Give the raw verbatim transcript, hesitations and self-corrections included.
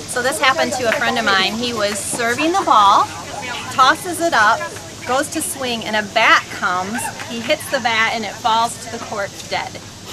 So this happened to a friend of mine. He was serving the ball, tosses it up, goes to swing, and a bat comes. He hits the bat and it falls to the court dead.